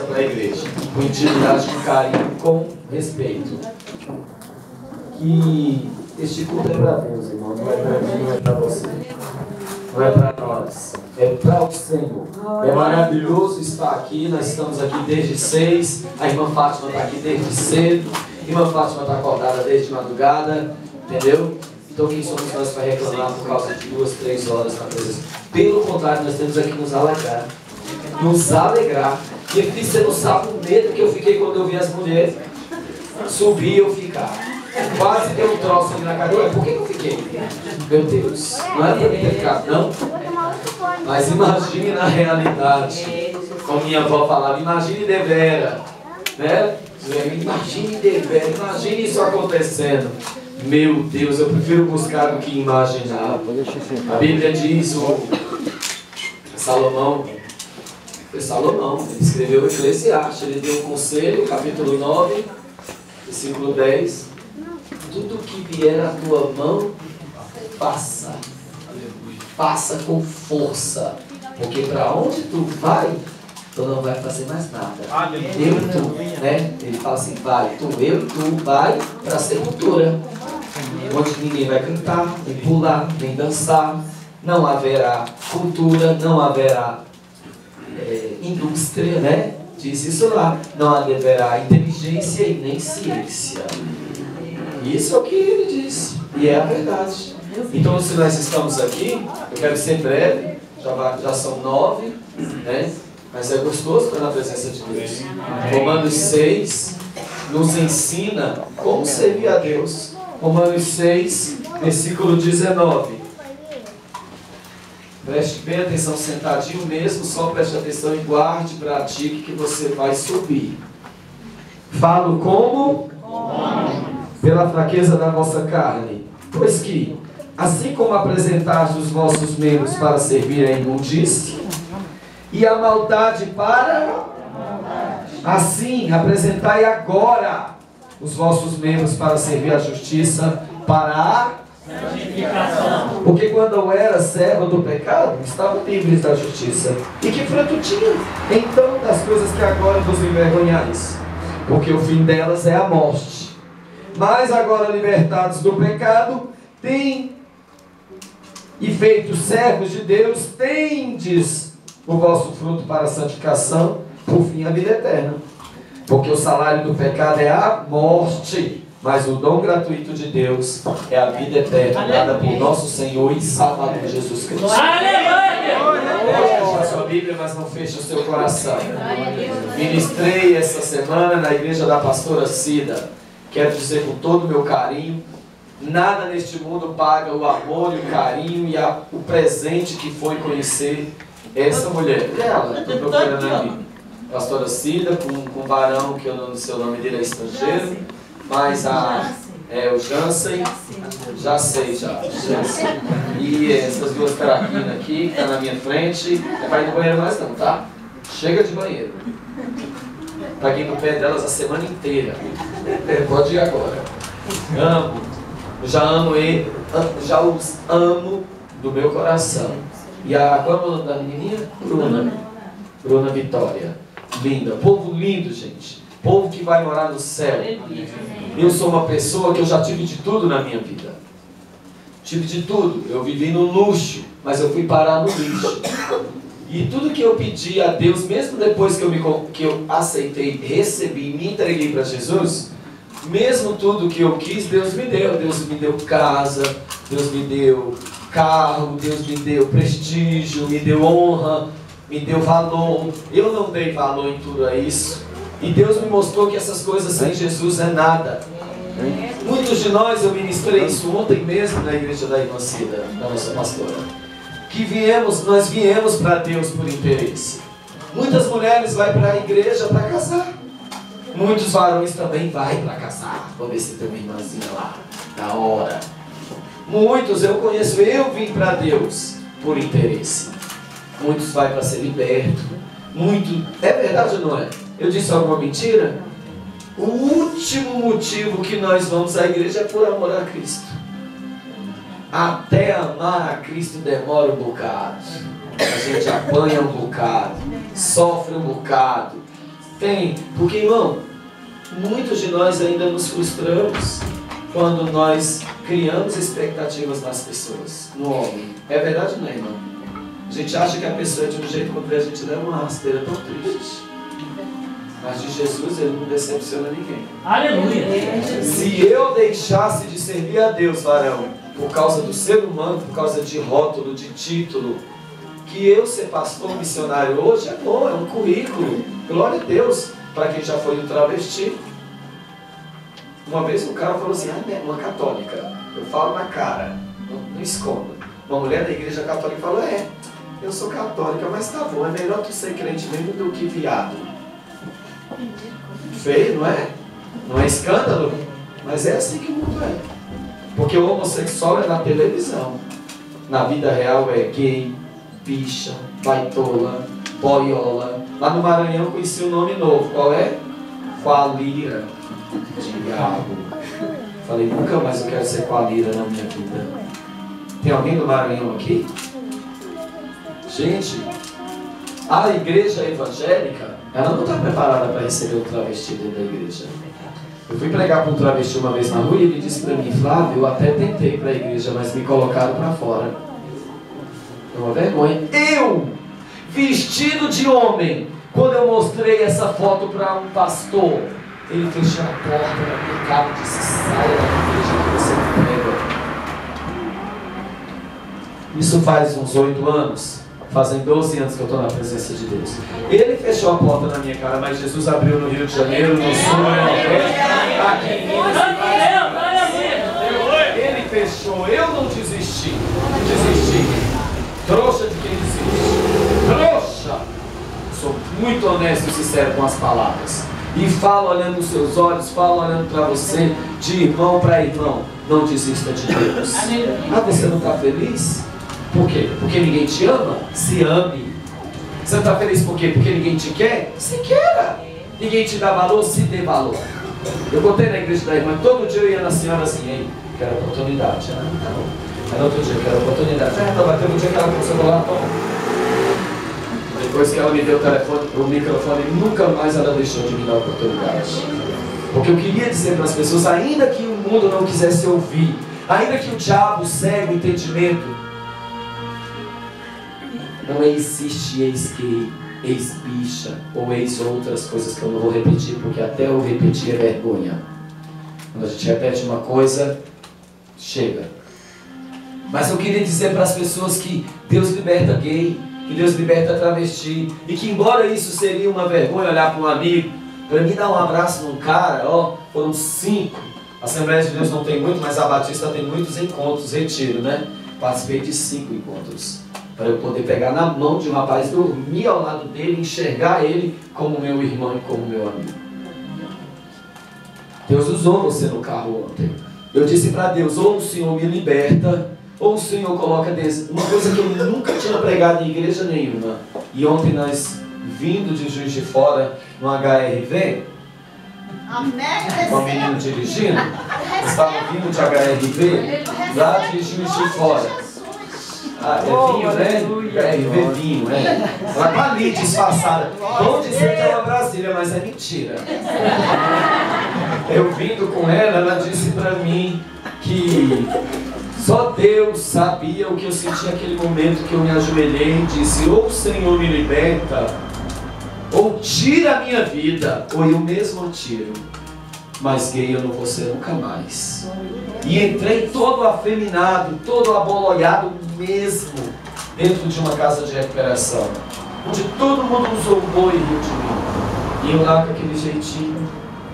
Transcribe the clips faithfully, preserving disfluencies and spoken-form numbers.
para a igreja, com intimidade, com carinho, com respeito. Que este culto é para Deus, irmão, não é para mim, não é para você, não é para nós, é para o Senhor. É maravilhoso estar aqui, nós estamos aqui desde seis, a irmã Fátima está aqui desde cedo, a irmã Fátima está acordada desde madrugada, entendeu? Então quem somos nós para reclamar por causa de duas, três horas na presença? Pelo contrário, nós temos aqui nos alegrar, nos alegrar. E filho, você não sabe o medo que eu fiquei quando eu vi as mulheres subir e eu ficar. Quase deu um troço aqui na cadeira. Por que eu fiquei? Meu Deus, não é para me ter ficado, não. Mas imagine na realidade, como minha avó falava, imagine devera, né? Imagine devera, imagine isso acontecendo. Meu Deus, eu prefiro buscar do que imaginar. A Bíblia diz, o Salomão, foi Salomão, ele escreveu o Eclesiastes, ele deu um conselho, capítulo nove, versículo dez. Tudo que vier à tua mão, faça. Faça com força. Porque para onde tu vai, tu não vai fazer mais nada. Eu e tu, né? Ele fala assim, vai, tu, eu e tu, vai para a sepultura. Onde ninguém vai cantar, nem pular, nem dançar. Não haverá cultura, não haverá é, indústria, né? Diz isso lá. Não haverá inteligência e nem ciência. Isso é o que ele disse. E é a verdade. Então, se nós estamos aqui, eu quero ser breve, já, vai, já são nove, né? Mas é gostoso estar na presença de Deus. Romanos seis nos ensina como servir a Deus. Romanos seis, versículo dezenove. Preste bem atenção, sentadinho mesmo, só preste atenção e guarde, pratique que você vai subir. Falo como? Pela fraqueza da vossa carne. Pois que, assim como apresentaste os vossos membros para servir a imundície, e a maldade para... Assim, apresentai agora os vossos membros para servir a justiça, para a santificação. Porque quando eu era servo do pecado, estavam livres da justiça. E que fruto tinha? Então, das coisas que agora vos envergonhais, porque o fim delas é a morte. Mas agora libertados do pecado, tem e feitos servos de Deus, tendes o vosso fruto para a santificação, por fim a vida eterna. Porque o salário do pecado é a morte, mas o dom gratuito de Deus é a vida eterna, dada por nosso Senhor e Salvador Jesus Cristo. Aleluia! Pode fechar sua Bíblia, mas não feche o seu coração. Ministrei essa semana na igreja da pastora Cida. Quero dizer com todo o meu carinho, nada neste mundo paga o amor e o carinho e a, o presente que foi conhecer essa mulher. E ela, estou procurando aqui. Pastora Cida, com, com um varão, que eu não sei o nome dele, é estrangeiro, mas a, é, o Jansen, já sei já, Jansen. E essas duas caraquinas aqui, que tá na minha frente, não vai ir no banheiro mais não, tá? Chega de banheiro. Paguei no pé delas a semana inteira. É, pode ir agora. Amo, já amo ele, já os amo do meu coração. E a, qual é o nome da menininha? Bruna. Bruna Vitória. Linda, povo lindo, gente. Povo que vai morar no céu. Eu sou uma pessoa que eu já tive de tudo na minha vida. Tive de tudo. Eu vivi no luxo, mas eu fui parar no lixo. E tudo que eu pedi a Deus, mesmo depois que eu, me, que eu aceitei, recebi, me entreguei para Jesus, mesmo tudo que eu quis, Deus me deu. Deus me deu casa, Deus me deu carro, Deus me deu prestígio, me deu honra, me deu valor. Eu não dei valor em tudo isso. E Deus me mostrou que essas coisas sem Jesus é nada. Muitos de nós, eu ministrei isso ontem mesmo na igreja da irmã Cida, da nossa pastora, que viemos, nós viemos para Deus por interesse. Muitas mulheres vão para a igreja para casar. Muitos varões também vão para casar. Vou ver se tem uma irmãzinha lá, na hora. Muitos, eu conheço, eu vim para Deus por interesse. Muitos vão para ser liberto. Muito, é verdade ou não é? Eu disse alguma mentira? O último motivo que nós vamos à igreja é por amor a Cristo. Até amar a Cristo demora um bocado. A gente apanha um bocado, sofre um bocado, Tem, porque irmão, muitos de nós ainda nos frustramos quando nós criamos expectativas nas pessoas, no homem. É verdade ou não é, irmão? A gente acha que a pessoa é de um jeito, quando a gente leva uma rasteira tão triste. Mas de Jesus ele não decepciona ninguém. Aleluia! Se eu deixasse de servir a Deus, varão, por causa do ser humano, por causa de rótulo, de título, que eu ser pastor missionário hoje é bom, é um currículo. Glória a Deus, para quem já foi um travesti. Uma vez um cara falou assim, ah, é uma católica, eu falo na cara, não, não escondo. Uma mulher da igreja católica falou, é, eu sou católica, mas tá bom, é melhor tu ser crente mesmo do que viado. Feio, não é? Não é escândalo? Mas é assim que o mundo é. Porque o homossexual é na televisão. Na vida real é gay, bicha, baitola, boiola. Lá no Maranhão eu conheci um nome novo. Qual é? Qualira. Diabo. Falei, nunca mais eu quero ser qualira na minha vida. Tem alguém do Maranhão aqui? Gente, a igreja evangélica, ela não está preparada para receber um travesti dentro da igreja. Eu fui pregar para um travesti uma vez na rua e ele disse para mim, Flávio, eu até tentei para a igreja, mas me colocaram para fora. É uma vergonha. Eu, vestido de homem, quando eu mostrei essa foto para um pastor, ele fechou a porta na minha cara e disse, saia da igreja que você prega. Isso faz uns oito anos. Fazem doze anos que eu estou na presença de Deus. Ele fechou a porta na minha cara, mas Jesus abriu no Rio de Janeiro, no Sul, no Nordeste, aqui em Minas. Ele fechou, eu não desisti. Desisti. Trouxa de quem desiste. Trouxa. Sou muito honesto e sincero com as palavras. E falo olhando nos seus olhos, falo olhando para você, de irmão para irmão. Não desista de Deus. Ah, você não está feliz? Por quê? Porque ninguém te ama? Se ame. Você não está feliz por quê? Porque ninguém te quer? Se queira. Ninguém te dá valor? Se dê valor. Eu contei na igreja da irmã, todo dia eu ia na senhora assim, ei, quero oportunidade. Ah, não. Aí no outro dia, quero oportunidade. Ah, não, mas teve um dia que ela começou a falar, toma. Depois que ela me deu o telefone, o microfone, nunca mais ela deixou de me dar oportunidade. Porque eu queria dizer para as pessoas, ainda que o mundo não quisesse ouvir, ainda que o diabo cega o entendimento, não existe ex-gay, ex-bicha ou ex-outras coisas que eu não vou repetir, porque até eu repetir é vergonha. Quando a gente repete uma coisa, chega. Mas eu queria dizer para as pessoas que Deus liberta gay, que Deus liberta travesti, e que embora isso seria uma vergonha olhar para um amigo, para mim dar um abraço num cara, ó, foram cinco. A Assembleia de Deus não tem muito, mas a Batista tem muitos encontros, retiro, né? Participei de cinco encontros. Para eu poder pegar na mão de um rapaz, dormir ao lado dele, enxergar ele como meu irmão e como meu amigo. Deus usou você no carro ontem. Eu disse para Deus, ou o Senhor me liberta, ou o Senhor coloca des... uma coisa que eu nunca tinha pregado em igreja nenhuma. E ontem nós, vindo de Juiz de Fora, no H R V, uma menina dirigindo, estava vindo de H R V, lá de Juiz de Fora. Ah, é vinho, né? É, é vinho, é. Ela tá ali disfarçada. Vão dizer que é uma Brasília, mas é mentira. Eu vindo com ela, ela disse pra mim que só Deus sabia o que eu senti naquele momento que eu me ajoelhei e disse, ou o Senhor me liberta, ou tira a minha vida, ou eu mesmo tiro. Mas gay eu não vou ser nunca mais. E entrei todo afeminado, todo abololhado mesmo, dentro de uma casa de recuperação, onde todo mundo zombou e riu de mim. E eu lá com aquele jeitinho.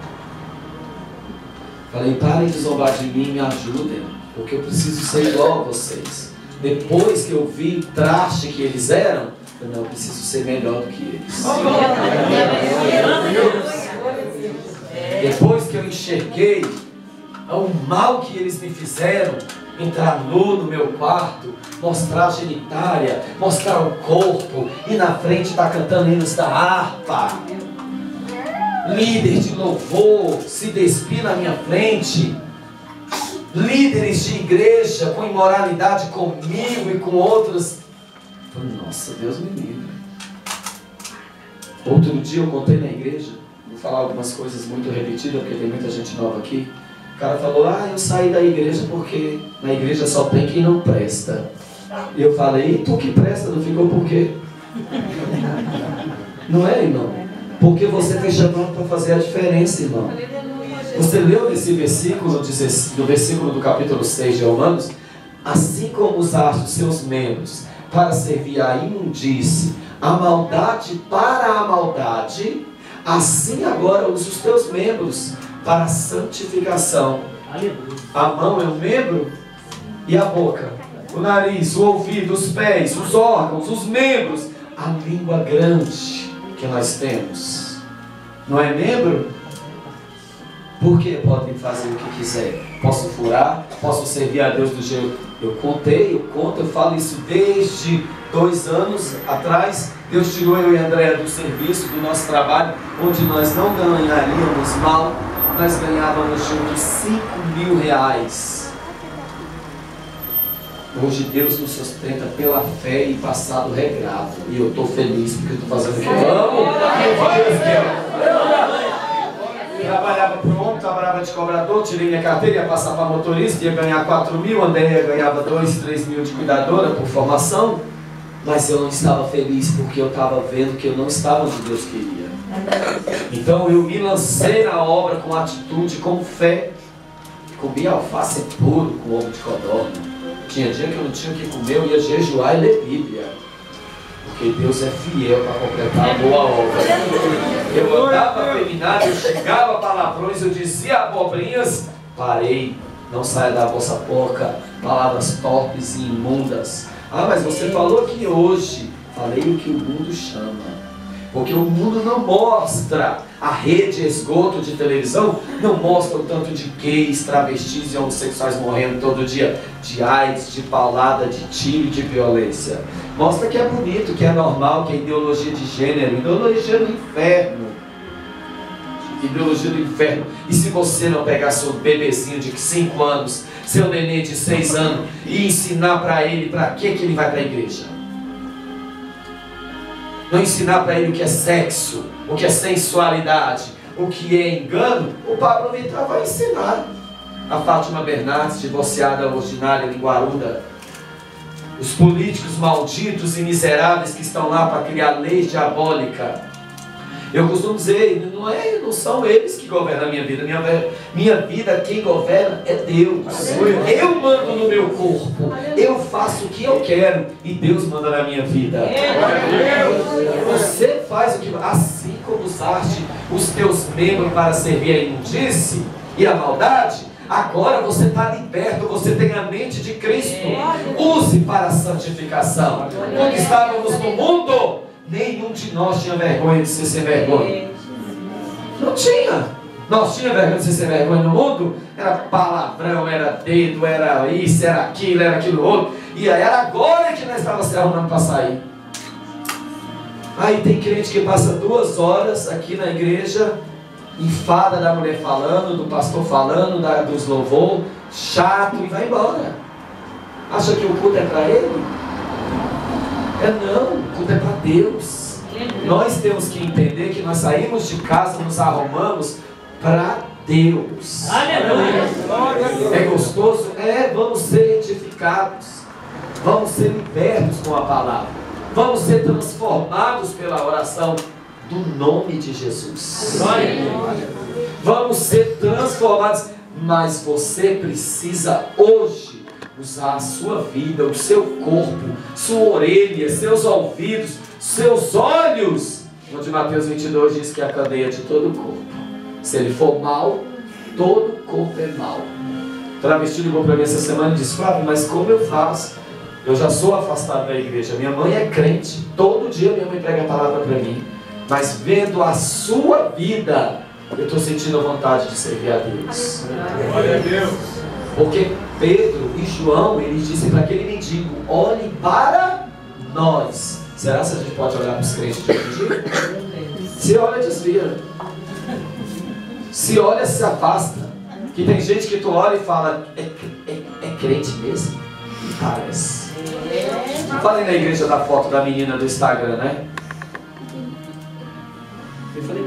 Falei, parem de zombar de mim, me ajudem, porque eu preciso ser igual a vocês. Depois que eu vi o traste que eles eram, eu não, eu preciso ser melhor do que eles. Depois que eu enxerguei o mal que eles me fizeram, entrar nu no meu quarto, mostrar a genitália, mostrar o corpo, e na frente estar cantando hinos da harpa, líder de louvor se despir na minha frente, líderes de igreja com imoralidade comigo e com outros. Nossa, Deus me livre. Outro dia eu contei na igreja, vou falar algumas coisas muito repetidas, porque tem muita gente nova aqui. O cara falou, ah, eu saí da igreja porque na igreja só tem quem não presta. E eu falei, e tu que presta, não ficou por quê? Não é, irmão? Porque você está chamando para fazer a diferença, irmão. Você leu nesse versículo, do versículo do capítulo seis de Romanos? Assim como usaste os seus membros para servir a imundície, a maldade para a maldade, assim agora usa os teus membros para a santificação. A mão é um membro e a boca, o nariz, o ouvido, os pés, os órgãos, os membros, a língua grande que nós temos. Não é membro? Porque podem fazer o que quiser. Posso furar, posso servir a Deus do jeito. Eu contei, eu conto, eu falo isso desde dois anos atrás. Deus tirou eu e a Andréia do serviço, do nosso trabalho, onde nós não ganharíamos mal, nós ganhávamos juntos cinco mil reais. Hoje Deus nos sustenta pela fé e passado regrado. E eu estou feliz porque eu estou fazendo o que eu amo. Trabalhava pronto, trabalhava de cobrador, tirei minha carteira, ia passar para motorista, ia ganhar quatro mil, Andréia ganhava dois, três mil de cuidadora por formação. Mas eu não estava feliz porque eu estava vendo que eu não estava onde Deus queria. Então eu me lancei na obra com atitude, com fé. Comi alface puro com ovo de codorna. Tinha dia que eu não tinha o que comer, eu ia jejuar e ler Bíblia. Porque Deus é fiel para completar a boa obra. Eu andava afeminado, eu chegava a palavrões, eu dizia abobrinhas. Parei, não saia da vossa boca palavras torpes e imundas. Ah, mas você falou que hoje, falei o que o mundo chama. Porque o mundo não mostra, a rede esgoto de televisão não mostra o tanto de gays, travestis e homossexuais morrendo todo dia de AIDS, de paulada, de tiro, de violência. Mostra que é bonito, que é normal, que é ideologia de gênero, ideologia do inferno. Ideologia do inferno. E se você não pegar seu bebezinho de cinco anos, seu neném de seis anos, e ensinar para ele para que que ele vai para a igreja? Não ensinar para ele o que é sexo, o que é sensualidade, o que é engano, o Pablo Vittar vai ensinar. A Fátima Bernardes, divorciada ordinária em Guarulhos, os políticos malditos e miseráveis que estão lá para criar leis diabólicas. Eu costumo dizer, não, é, não são eles que governam a minha vida. Minha, minha vida, quem governa é Deus. Eu mando no meu corpo. Eu faço o que eu quero. E Deus manda na minha vida. Você faz o que... Assim como usaste os teus membros para servir a imundície e a maldade, agora você está liberto. Você tem a mente de Cristo. Use para a santificação. Quando estávamos no mundo, nenhum de nós tinha vergonha de ser sem vergonha. Não tinha. Nós tínhamos vergonha de ser sem vergonha no mundo. Era palavrão, era dedo, era isso, era aquilo, era aquilo outro. E aí era agora que nós estávamos se arrumando para sair. Aí tem crente que passa duas horas aqui na igreja, enfada da mulher falando, do pastor falando, da, dos louvor, chato, e vai embora. Acha que o culto é para ele? É não, o culto é para Deus. Nós temos que entender que nós saímos de casa, nos arrumamos para Deus. É gostoso? É, vamos ser edificados. Vamos ser libertos com a palavra. Vamos ser transformados pela oração do nome de Jesus. Vamos ser transformados. Mas você precisa hoje usar a sua vida, o seu corpo, sua orelha, seus ouvidos, seus olhos. Onde Mateus vinte e dois diz que é a cadeia de todo o corpo. Se ele for mal, todo o corpo é mal. O travesti ligou para mim essa semana e disse: Flávio, mas como eu faço? Eu já sou afastado da igreja. Minha mãe é crente. Todo dia minha mãe prega a palavra para mim. Mas vendo a sua vida, eu estou sentindo a vontade de servir a Deus. Glória a Deus. Porque Pedro e João, eles dizem para aquele mendigo: olhe para nós. Será que a gente pode olhar para os crentes de mendigo? Se olha, desvia. Se olha, se afasta. Que tem gente que tu olha e fala: é, é, é crente mesmo? Parece. Falei na igreja da foto da menina do Instagram, né?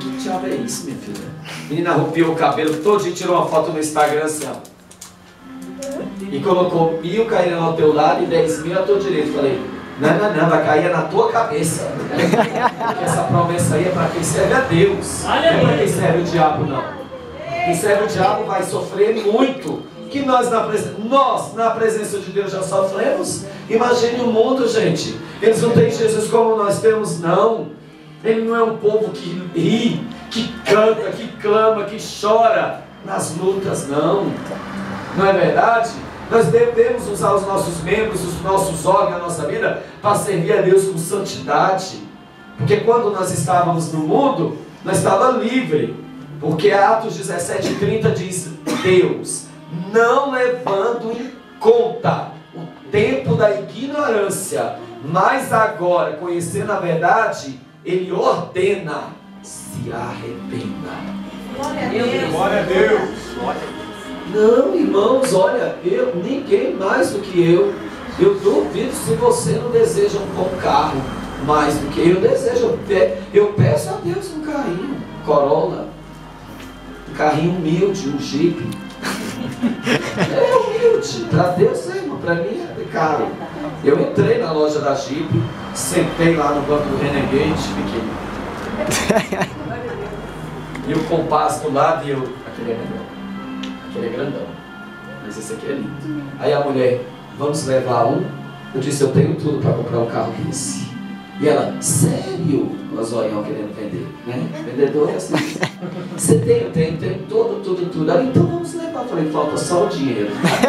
que diabo é isso, minha filha? A menina arrupiou o cabelo todo e tirou uma foto no Instagram assim, ó. E colocou mil caindo ao teu lado e dez mil ao teu direito. Falei, não, não, não, vai cair na tua cabeça. Porque essa promessa aí é para quem serve a Deus. Não é para quem serve o diabo, não. Quem serve o diabo vai sofrer muito. Que nós na, presen nós, na presença de Deus, já sofremos. Imagine o mundo, gente. Eles não têm Jesus como nós temos, não. Ele não é um povo que ri, que canta, que clama, que chora nas lutas, não. Não é verdade? Nós devemos usar os nossos membros, os nossos órgãos, a nossa vida, para servir a Deus com santidade. Porque quando nós estávamos no mundo, nós estávamos livres. Porque Atos dezessete, trinta diz, Deus, não levando em conta o tempo da ignorância, mas agora, conhecendo a verdade, Ele ordena, se arrependa. Glória a Deus. Glória a Deus. Não, irmãos, olha, eu, ninguém mais do que eu. Eu duvido se você não deseja um bom carro mais do que eu desejo. Eu, pe eu peço a Deus um carrinho, Corolla, um carrinho humilde, um Jeep. É humilde, para Deus é, irmão, para mim é caro. Eu entrei na loja da Jeep, sentei lá no banco do Renegade, fiquei. E o compasso do lado e eu, aquele é melhor. Aquele é grandão, mas esse aqui é lindo. Aí a mulher, vamos levar um? Eu disse, eu tenho tudo para comprar um carro desse. E ela, sério? O zoião querendo vender, né? Vendedor é assim. Você tem, eu tenho, tenho tudo, tudo, tudo. Ela, então vamos levar. Eu falei, falta só o dinheiro.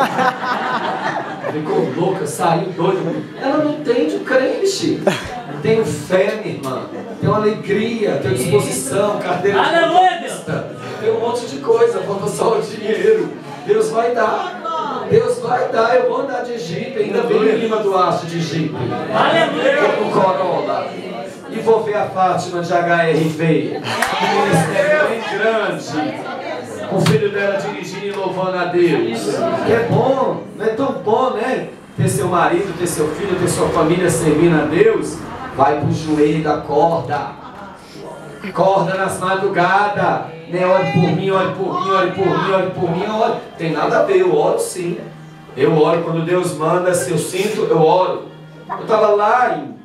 Ficou louca, saiu doida. Ela não entende o crente. Tenho fé, minha irmã. Tenho alegria, tenho disposição, carteira de motorista. Tem um monte de coisa, falta só o dinheiro. Deus vai dar. Deus vai dar. Eu vou andar de Jeep. Ainda bem em Lima do Aço de Jeep. Com Corolla. E vou ver a Fátima de H R V. Um ministério bem grande. Com o filho dela dirigindo e louvando a Deus. É bom, não é tão bom, né? Ter seu marido, ter seu filho, ter sua família servindo a Deus. Vai pro joelho da corda. Corda nas madrugadas. Né? Ore por mim, ore por mim, ore por mim, ore por mim, ore. Tem nada a ver, eu oro sim. Eu oro quando Deus manda, se eu sinto, eu oro. Eu estava lá em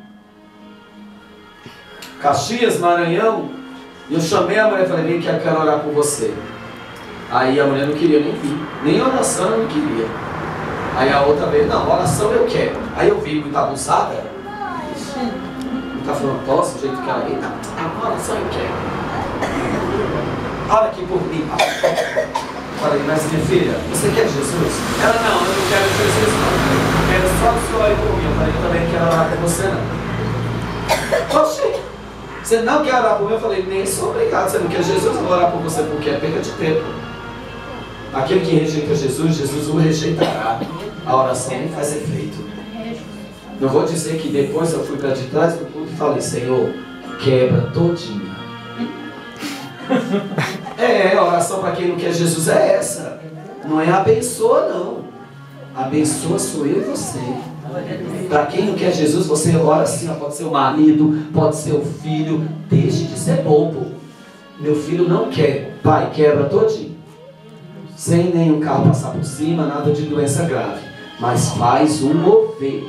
Caxias, Maranhão, e eu chamei a mulher e falei, vem que eu quero orar por você. Aí a mulher não queria nem vir, nem oração eu não queria. Aí a outra vez, não, oração eu quero. Aí eu vi muito abusada. Não está falando posso, do jeito que ela é. Não, oração eu quero. Ora aqui por mim. Falei, mas minha filha, você quer Jesus? Ela, não, eu não quero Jesus não. Eu quero só o senhor aí por mim. Eu falei, eu também quero orar por você não. Oxi, você não quer orar por mim? Eu falei, nem sou obrigado. Você não quer Jesus? Eu vou orar por você porque é perda de tempo. Aquele que rejeita Jesus, Jesus o rejeitará. A oração nem faz efeito. Não vou dizer que depois eu fui para de trás do culto e falei, Senhor, quebra todinha. É, a oração para quem não quer Jesus é essa. Não é abençoa, não. Abençoa sou eu e você. Para quem não quer Jesus, você ora assim, ó, pode ser o marido, pode ser o filho. Deixe de ser bobo. Meu filho não quer. Pai, quebra todinho. Sem nenhum carro passar por cima, nada de doença grave. Mas faz um mover.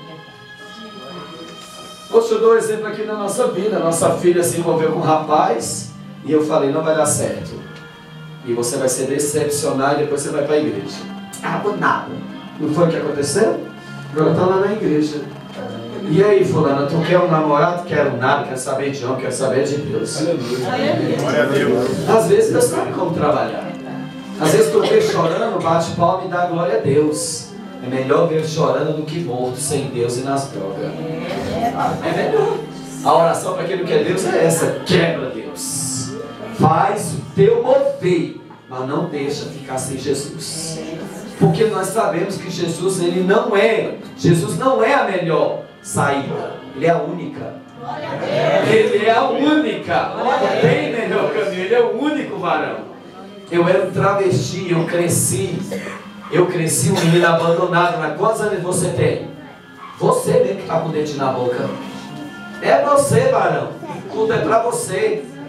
Hoje eu dou um exemplo aqui na nossa vida. Nossa filha se envolveu com um rapaz. E eu falei, não vai dar certo. E você vai ser decepcionado e depois você vai para a igreja. Ah, por nada. Não foi o que aconteceu? Agora está lá na igreja. E aí, fulana, tu quer um namorado? Quero nada, quero saber de homem, quero saber de Deus. Glória a Deus. Às vezes Deus sabe como trabalhar. Às vezes tu vê chorando, bate palma e dá glória a Deus. É melhor ver chorando do que morto sem Deus e nas drogas. É melhor. A oração para quem não quer Deus é essa. Quebra Deus. Faz o teu mover, mas não deixa ficar sem Jesus. Porque nós sabemos que Jesus, ele não é, Jesus não é a melhor saída. Ele é a única. Ele é a única. Não tem melhor caminho, ele é o único varão. Eu era um travesti, eu cresci. Eu cresci um menino abandonado. Mas quantos anos você tem? Você mesmo que está com o dente na boca. É você, varão. Tudo é para você.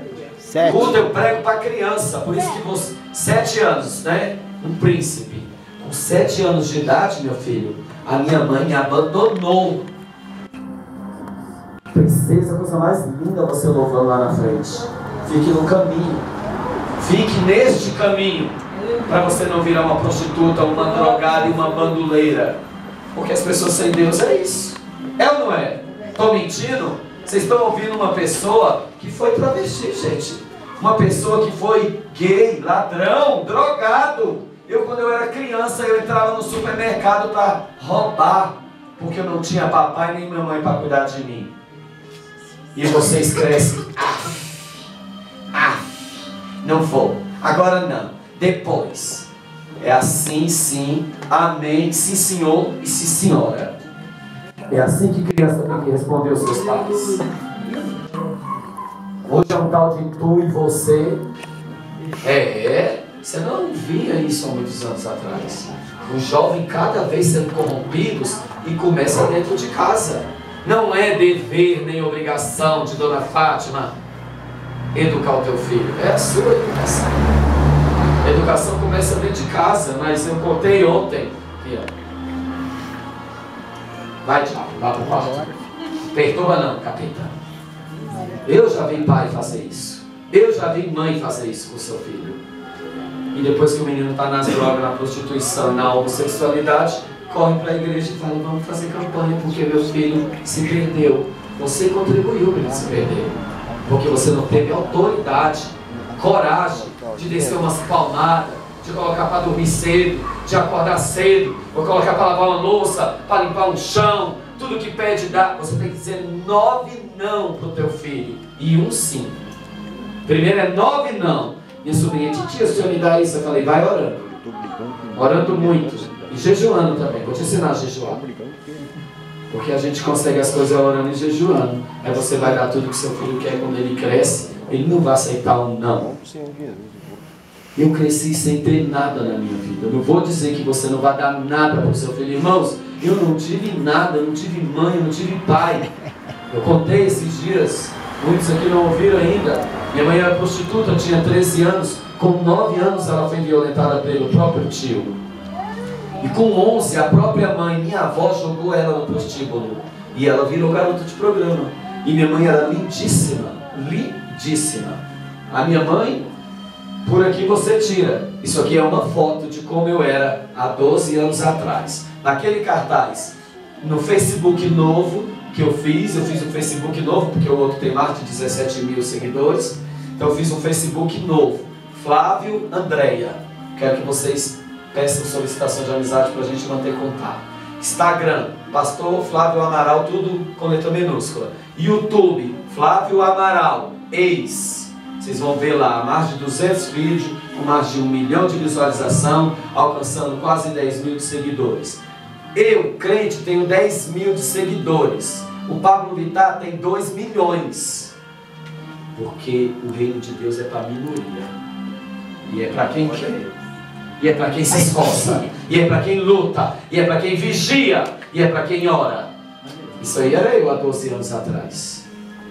Sete. Culto eu prego para criança, por isso que você, sete anos, né? Um príncipe. Com sete anos de idade, meu filho, a minha mãe me abandonou. Princesa, a coisa mais linda você louvando lá na frente. Fique no caminho. Fique neste caminho. Para você não virar uma prostituta, uma drogada e uma bandoleira. Porque as pessoas sem Deus é isso. É ou não é? Estou mentindo? Vocês estão ouvindo uma pessoa que foi travesti, gente. Uma pessoa que foi gay, ladrão, drogado. Eu, quando eu era criança, eu entrava no supermercado para roubar. Porque eu não tinha papai nem mamãe para cuidar de mim. E vocês crescem. Ah, ah, não vou. Agora não. Depois. É assim, sim. Amém. Sim, senhor. E sim, senhora. É assim que criança tem que responder aos seus pais. Hoje é um tal de tu e você. É. Você não via isso há muitos anos atrás. O jovem cada vez sendo corrompidos e começa dentro de casa. Não é dever nem obrigação de Dona Fátima educar o teu filho. É a sua educação. A educação começa dentro de casa, mas eu contei ontem. Aqui, ó. Vai, diabo, vá pro quarto. Perturba não, capeta. Eu já vi pai fazer isso. Eu já vi mãe fazer isso com o seu filho. E depois que o menino está nas drogas, na prostituição, na homossexualidade, corre para a igreja e fala, vamos fazer campanha porque meu filho se perdeu. Você contribuiu para ele se perder. Porque você não teve autoridade, coragem de descer umas palmadas, de colocar para dormir cedo, de acordar cedo, ou colocar para lavar uma louça, para limpar um chão, tudo que pede dá. Você tem que dizer nove não para o teu filho e um sim. Primeiro é nove não. Minha sobrinha, titia, se o senhor me dá isso? Eu falei, vai orando. Orando muito. E jejuando também. Vou te ensinar a jejuar. Porque a gente consegue as coisas orando e jejuando. Aí você vai dar tudo que seu filho quer quando ele cresce. Ele não vai aceitar um não. Eu cresci sem ter nada na minha vida. Eu não vou dizer que você não vai dar nada para o seu filho. Irmãos, eu não tive nada. Eu não tive mãe, eu não tive pai. Eu contei esses dias. Muitos aqui não ouviram ainda. Minha mãe era prostituta, tinha treze anos. Com nove anos ela foi violentada pelo próprio tio. E com onze, a própria mãe, minha avó, jogou ela no prostíbulo. E ela virou garota de programa. E minha mãe era lindíssima. Lindíssima. A minha mãe, por aqui você tira. Isso aqui é uma foto de como eu era há doze anos atrás. Naquele cartaz, no Facebook novo que eu fiz, eu fiz um Facebook novo, porque o outro tem mais de dezessete mil seguidores. Então eu fiz um Facebook novo. Flávio Andréia. Quero que vocês peçam solicitação de amizade para a gente manter contato. Instagram, Pastor Flávio Amaral, tudo com letra minúscula. YouTube, Flávio Amaral, ex. Vocês vão ver lá, mais de duzentos vídeos, com mais de um milhão de visualização, alcançando quase dez mil de seguidores. Eu, crente, tenho dez mil de seguidores. O Pablo Vittar tem dois milhões. Porque o reino de Deus é para a minoria. E é para quem quer. E é para quem se esforça. E é para quem luta. E é para quem vigia. E é para quem ora. Isso aí era eu há doze anos atrás.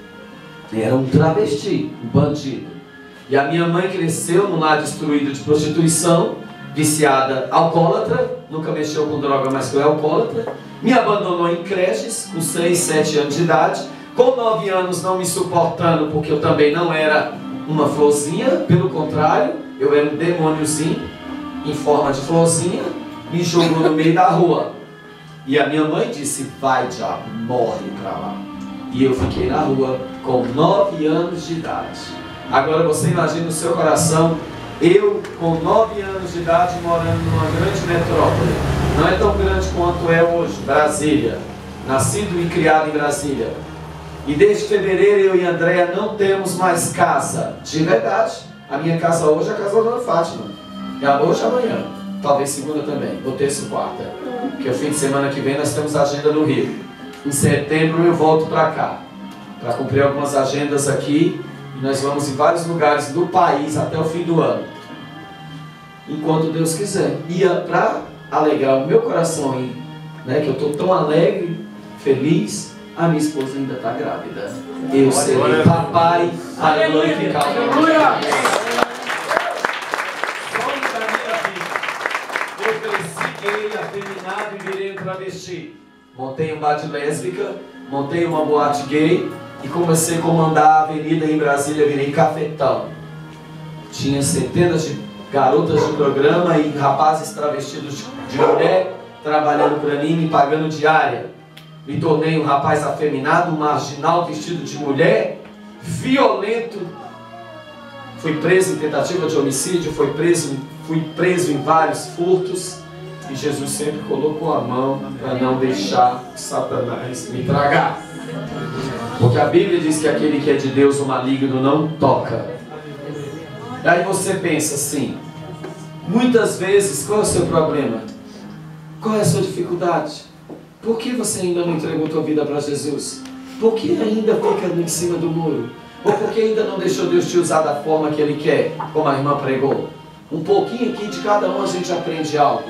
Era um travesti, um bandido. E a minha mãe cresceu num lar destruído de prostituição, viciada, alcoólatra, nunca mexeu com droga, mas foi alcoólatra. Me abandonou em creches, com seis, sete anos de idade. Com nove anos não me suportando, porque eu também não era uma florzinha. Pelo contrário, eu era um demôniozinho, em forma de florzinha. Me jogou no meio da rua. E a minha mãe disse, vai diabo, morre pra lá. E eu fiquei na rua com nove anos de idade. Agora você imagina no seu coração, eu com nove anos de idade morando numa grande metrópole. Não é tão grande quanto é hoje, Brasília. Nascido e criado em Brasília. E desde fevereiro eu e a Andréia não temos mais casa. De verdade. A minha casa hoje é a casa da Dona Fátima. É hoje e amanhã. Talvez segunda também. Ou terça e quarta. Porque o fim de semana que vem nós temos agenda no Rio. Em setembro eu volto para cá. Para cumprir algumas agendas aqui. E nós vamos em vários lugares do país até o fim do ano. Enquanto Deus quiser. E para alegrar o meu coração, né, que eu estou tão alegre, feliz, a minha esposa ainda está grávida. Eu serei papai, aleluia, ficar aleluia. Sonho da minha vida. Eu cresci gay, afeminado e virei um travesti. Montei um bar de lésbica, montei uma boate gay e comecei a comandar a avenida em Brasília, virei cafetão. Tinha centenas de garotas de programa e rapazes travestidos de mulher trabalhando para mim, me pagando diária. Me tornei um rapaz afeminado, marginal, vestido de mulher, violento. Fui preso em tentativa de homicídio, fui preso, fui preso em vários furtos. E Jesus sempre colocou a mão para não deixar Satanás me tragar. Porque a Bíblia diz que aquele que é de Deus, o maligno não toca. E aí você pensa assim, muitas vezes, qual é o seu problema? Qual é a sua dificuldade? Por que você ainda não entregou a tua vida para Jesus? Por que ainda fica em cima do muro? Ou por que ainda não deixou Deus te usar da forma que Ele quer, como a irmã pregou? Um pouquinho aqui de cada um a gente aprende algo.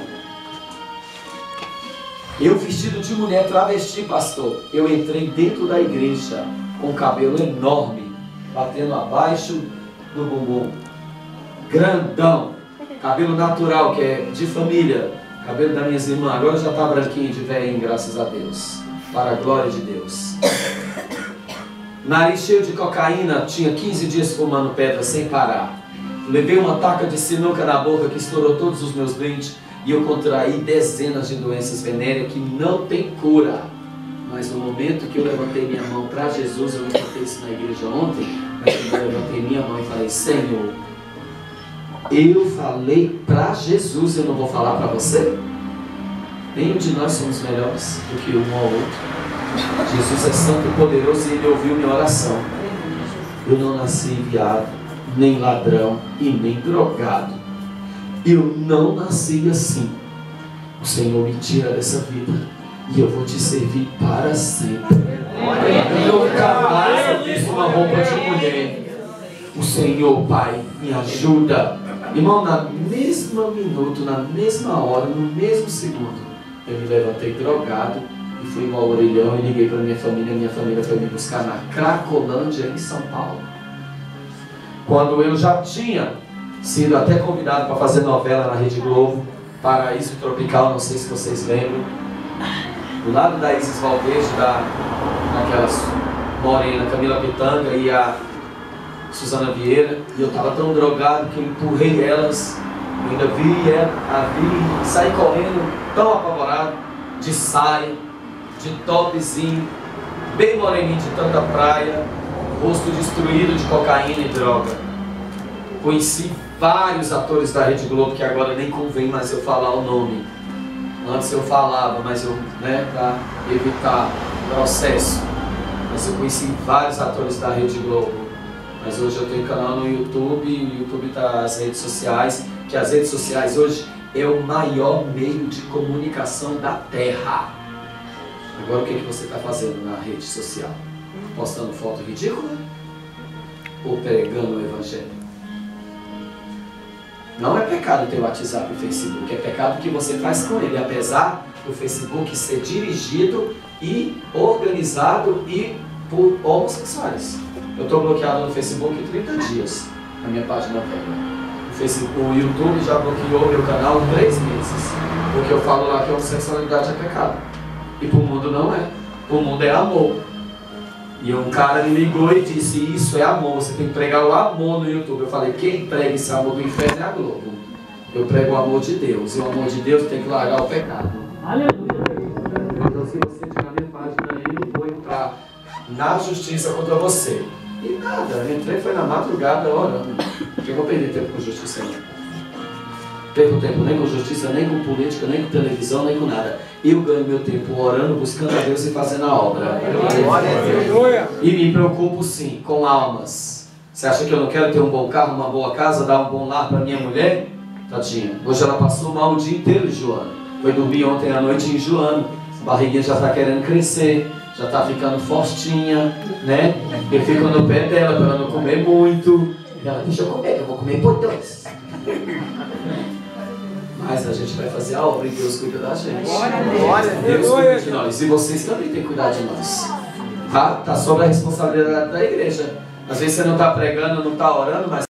Eu vestido de mulher travesti, pastor, eu entrei dentro da igreja com cabelo enorme, batendo abaixo do bumbum, grandão, cabelo natural, que é de família, cabelo das minhas irmãs, agora já está branquinho de velhinho, graças a Deus, para a glória de Deus. Nariz cheio de cocaína, tinha quinze dias fumando pedra sem parar. Levei uma taca de sinuca na boca que estourou todos os meus dentes. E eu contraí dezenas de doenças venéreas que não tem cura. Mas no momento que eu levantei minha mão para Jesus, eu levantei isso na igreja ontem, mas eu levantei minha mão e falei, Senhor, eu falei para Jesus, eu não vou falar para você? Nenhum de nós somos melhores do que um ao outro. Jesus é santo e poderoso e Ele ouviu minha oração. Eu não nasci viado, nem ladrão e nem drogado. Eu não nasci assim. O Senhor me tira dessa vida e eu vou te servir para sempre. Nunca mais eu fiz uma roupa de mulher. O Senhor, Pai, me ajuda. Irmão, na mesma minuto, na mesma hora, no mesmo segundo, eu me levantei drogado e fui ao orelhão e liguei para minha família. Minha família foi me buscar na Cracolândia, em São Paulo. Quando eu já tinha sido até convidado para fazer novela na Rede Globo, Paraíso Tropical, não sei se vocês lembram, do lado da Isis Valverde, da, daquelas morena, Camila Pitanga e a Suzana Vieira, e eu estava tão drogado que eu empurrei elas, eu ainda vi ela, a vi, saí correndo, tão apavorado, de saia, de topzinho, bem moreninho de tanta praia, rosto destruído de cocaína e droga. Conheci vários atores da Rede Globo que agora nem convém mais eu falar o nome. Antes eu falava, mas eu, né, para evitar processo. Mas eu conheci vários atores da Rede Globo. Mas hoje eu tenho um canal no YouTube, e o YouTube está as redes sociais, que as redes sociais hoje é o maior meio de comunicação da Terra. Agora o que, que você está fazendo na rede social? Postando foto ridícula? Ou pregando o Evangelho? Não é pecado ter o WhatsApp e o Facebook, é pecado o que você faz com ele, apesar do Facebook ser dirigido e organizado e por homossexuais. Eu estou bloqueado no Facebook trinta dias, na minha página velha. O, Facebook, o YouTube já bloqueou meu canal três meses, porque eu falo lá que a homossexualidade é pecado. E para o mundo não é. Para o mundo é amor. E um cara me ligou e disse, isso é amor, você tem que pregar o amor no YouTube. Eu falei, quem prega esse amor do inferno é a Globo. Eu prego o amor de Deus, e o amor de Deus tem que largar o pecado. Aleluia. Então se você tiver na minha página aí, eu vou entrar na justiça contra você. E nada, eu entrei, foi na madrugada orando. Porque eu vou perder tempo com justiça não. Perco tempo nem com justiça, nem com política, nem com televisão, nem com nada. Eu ganho meu tempo orando, buscando a Deus e fazendo a obra. E me preocupo sim com almas. Você acha que eu não quero ter um bom carro, uma boa casa, dar um bom lar para minha mulher? Tadinha, hoje ela passou mal o dia inteiro enjoando. Foi dormir ontem à noite enjoando. A barriguinha já está querendo crescer, já está ficando fortinha, né? Eu fico no pé dela para ela não comer muito. E ela, deixa eu comer, eu vou comer por dois. Mas a gente vai fazer a obra e Deus cuida da gente. Glória a Deus. Deus cuida de nós. E vocês também têm que cuidar de nós. Tá? Tá sob a responsabilidade da igreja. Às vezes você não está pregando, não está orando, mas